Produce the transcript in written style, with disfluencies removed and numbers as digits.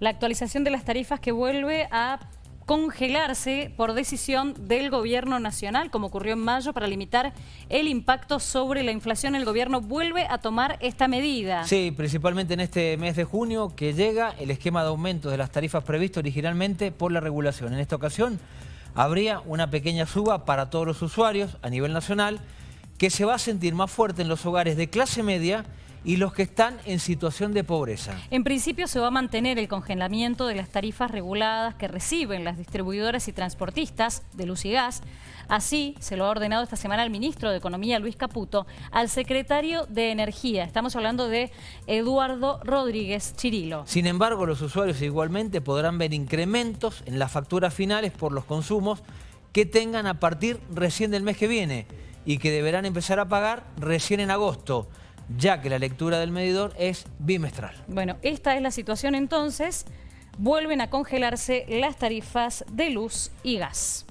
La actualización de las tarifas que vuelve a congelarse por decisión del gobierno nacional, como ocurrió en mayo, para limitar el impacto sobre la inflación. El gobierno vuelve a tomar esta medida. Sí, principalmente en este mes de junio que llega el esquema de aumento de las tarifas previsto originalmente por la regulación. En esta ocasión habría una pequeña suba para todos los usuarios a nivel nacional que se va a sentir más fuerte en los hogares de clase media y los que están en situación de pobreza. En principio se va a mantener el congelamiento de las tarifas reguladas que reciben las distribuidoras y transportistas de luz y gas. Así se lo ha ordenado esta semana el ministro de Economía, Luis Caputo, al secretario de Energía. Estamos hablando de Eduardo Rodríguez Chirilo. Sin embargo, los usuarios igualmente podrán ver incrementos en las facturas finales por los consumos que tengan a partir recién del mes que viene y que deberán empezar a pagar recién en agosto, ya que la lectura del medidor es bimestral. Bueno, esta es la situación entonces. Vuelven a congelarse las tarifas de luz y gas.